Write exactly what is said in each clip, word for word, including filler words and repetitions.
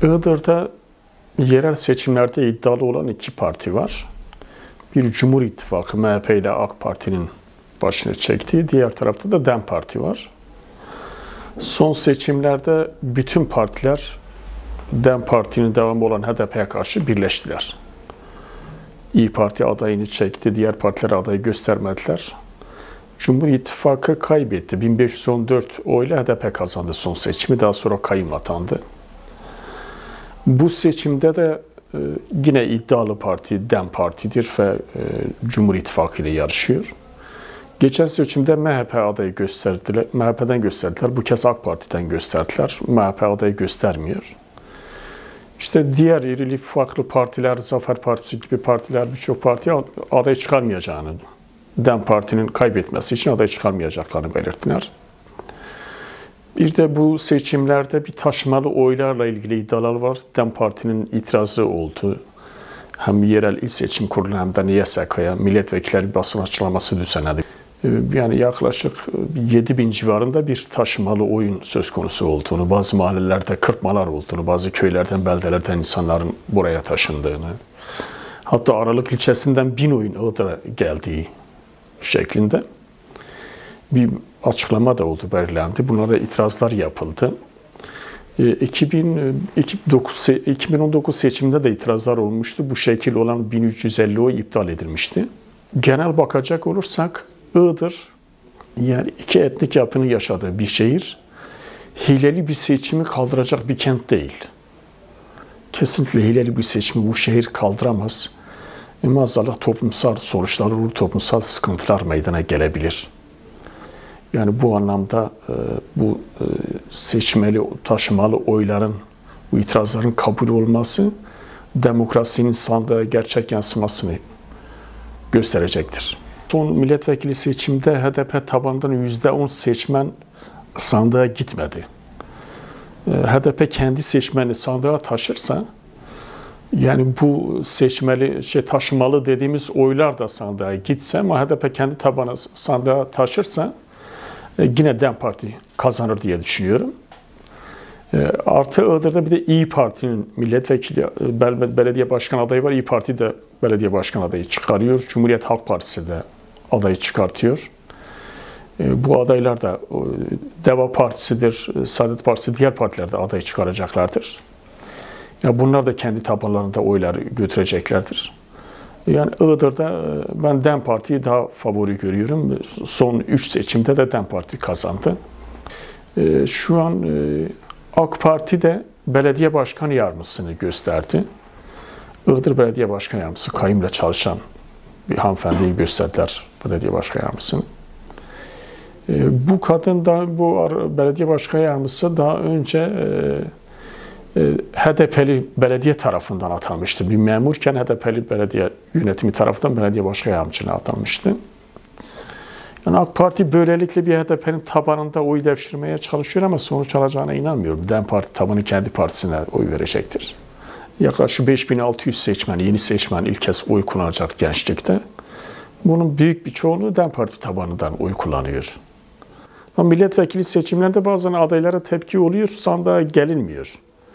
Iğdır'da yerel seçimlerde iddialı olan iki parti var. Bir Cumhur İttifakı, M H P ile AK Parti'nin başını çektiği, diğer tarafta da DEM Parti var. Son seçimlerde bütün partiler DEM Parti'nin devamı olan H D P'ye karşı birleştiler. İYİ Parti adayını çekti, diğer partiler adayı göstermediler. Cumhur İttifakı kaybetti. bin beş yüz on dört oyla H D P kazandı son seçimi, daha sonra kayyum atandı. Bu seçimde de e, yine iddialı parti DEM Parti'dir ve e, Cumhur İttifakı ile yarışıyor. Geçen seçimde M H P adayı gösterdiler, M H P'den gösterdiler. Bu kez AK Parti'den gösterdiler. M H P adayı göstermiyor. İşte diğer irili farklı partiler, Zafer Partisi gibi partiler, birçok parti aday çıkarmayacağını, DEM Parti'nin kaybetmesi için aday çıkarmayacaklarını belirttiler. Bir de bu seçimlerde bir taşımalı oylarla ilgili iddialar var. DEM Parti'nin itirazı oldu. Hem yerel il seçim kurulu hem de Y S K'ya milletvekilleri basın açıklaması düzenledi. Yani yaklaşık yedi bin civarında bir taşımalı oyun söz konusu olduğunu, bazı mahallelerde kırpmalar olduğunu, bazı köylerden, beldelerden insanların buraya taşındığını, hatta Aralık ilçesinden bin oyun Iğdır'a geldiği şeklinde bir açıklama da oldu, belirlendi. Bunlara itirazlar yapıldı. iki bin on dokuz seçiminde de itirazlar olmuştu. Bu şekil olan bin üç yüz elli oy iptal edilmişti. Genel bakacak olursak Iğdır, yani iki etnik yapının yaşadığı bir şehir, hileli bir seçimi kaldıracak bir kent değil. Kesinlikle hileli bir seçimi bu şehir kaldıramaz. Maazallah toplumsal sonuçlar olur, toplumsal sıkıntılar meydana gelebilir. Yani bu anlamda bu seçmeli, taşımalı oyların, bu itirazların kabul olması demokrasinin sandığa gerçek yansımasını gösterecektir. Son milletvekili seçimde H D P tabanından yüzde on seçmen sandığa gitmedi. H D P kendi seçmeni sandığa taşırsa, yani bu seçmeli, şey taşımalı dediğimiz oylar da sandığa gitse ama H D P kendi tabanı sandığa taşırsa yine DEM Parti kazanır diye düşünüyorum. Artı Iğdır'da bir de İYİ Parti'nin milletvekili, belediye başkan adayı var. İYİ Parti de belediye başkan adayı çıkarıyor. Cumhuriyet Halk Partisi de adayı çıkartıyor. Bu adaylar da Deva Partisi'dir, Saadet Partisi, diğer partiler de adayı çıkaracaklardır. Yani bunlar da kendi tabanlarında oylar götüreceklerdir. Yani Iğdır'da ben DEM Parti'yi daha favori görüyorum. Son üç seçimde de DEM Parti kazandı. Şu an AK Parti de belediye başkan yardımcısını gösterdi. Iğdır Belediye Başkan Yardımcısı, kayyumla çalışan bir hanımefendiyi gösterdiler, belediye başkan yardımcısını. Bu kadın da, bu belediye başkan yardımcısı daha önce H D P'li belediye tarafından atanmıştı. Bir memurken H D P'li belediye yönetimi tarafından belediye başkan yardımcısına atanmıştı. Yani AK Parti böylelikle bir H D P'nin tabanında oy devşirmeye çalışıyor ama sonuç alacağına inanmıyorum. DEM Parti tabanı kendi partisine oy verecektir. Yaklaşık beş bin altı yüz seçmen, yeni seçmen ilk kez oy kullanacak gençlikte. Bunun büyük bir çoğunluğu DEM Parti tabanından oy kullanıyor. Ama milletvekili seçimlerde bazen adaylara tepki oluyor, sandığa gelinmiyor.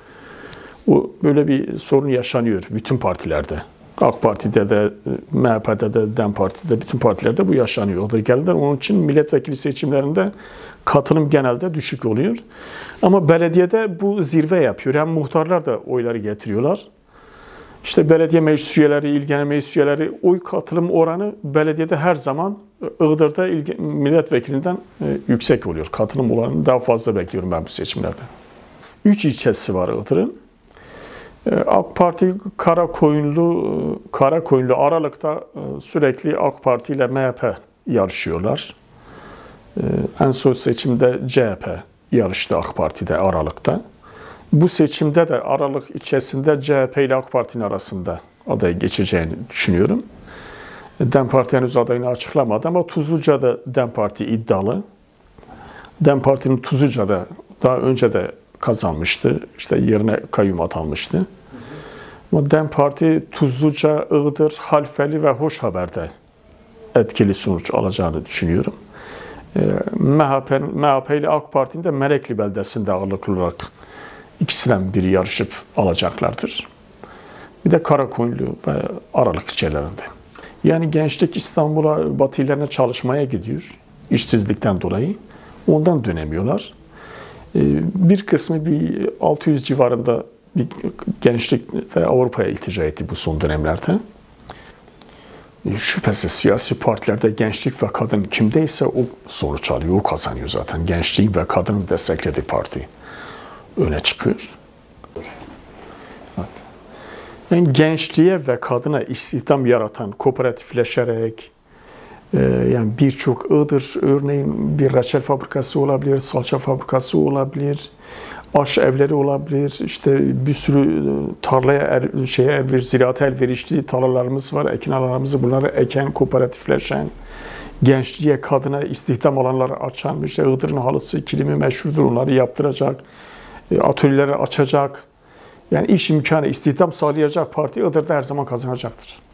O böyle bir sorun yaşanıyor bütün partilerde. AK Parti'de de, M H P'de de, DEM Parti'de, bütün partilerde bu yaşanıyor. O da geldiler. Onun için milletvekili seçimlerinde katılım genelde düşük oluyor. Ama belediyede bu zirve yapıyor. Hem muhtarlar da oyları getiriyorlar. İşte belediye meclis üyeleri, il genel meclis üyeleri oy katılım oranı belediyede her zaman Iğdır'da milletvekilinden yüksek oluyor. Katılım oranını daha fazla bekliyorum ben bu seçimlerde. Üç ilçesi var Iğdır'ın. AK Parti Karakoyunlu, Karakoyunlu Aralık'ta sürekli AK Parti ile M H P yarışıyorlar. En son seçimde C H P yarıştı AK Parti'de Aralık'ta. Bu seçimde de Aralık ilçesinde C H P ile AK Parti'nin arasında aday geçeceğini düşünüyorum. DEM Parti henüz adayını açıklamadı ama Tuzluca'da DEM Parti iddialı. DEM Parti'nin Tuzluca'da daha önce de kazanmıştı. İşte yerine kayyum atanmıştı. Ama DEM Parti Tuzluca, Iğdır, Halfeli ve Hoşhaber'de etkili sonuç alacağını düşünüyorum. M H P, M H P ile AK Parti'nin de Melekli beldesinde ağırlıklı olarak İkisinden biri yarışıp alacaklardır. Bir de Karakoyunlu ve Aralık ilçelerinde. Yani gençlik İstanbul'a, Batı illerine çalışmaya gidiyor. İşsizlikten dolayı. Ondan dönemiyorlar. Bir kısmı bir altı yüz civarında bir gençlik Avrupa'ya iltica etti bu son dönemlerde. Şüphesiz siyasi partilerde gençlik ve kadın kimdeyse o sonuç alıyor, o kazanıyor zaten. Gençliğin ve kadının desteklediği parti öne çıkıyor. Evet. Yani gençliğe ve kadına istihdam yaratan, kooperatifleşerek, e, yani birçok Iğdır örneğin bir reçel fabrikası olabilir, salça fabrikası olabilir, aş evleri olabilir, işte bir sürü tarlaya, er, şeye elver, ziraate elverişli tarlalarımız var, ekin alanlarımızı bunları eken, kooperatifleşen, gençliğe, kadına istihdam alanları açan, işte Iğdır'ın halısı, kilimi meşhurdur, onları yaptıracak, atölyeleri açacak, yani iş imkanı, istihdam sağlayacak parti Iğdır'da her zaman kazanacaktır.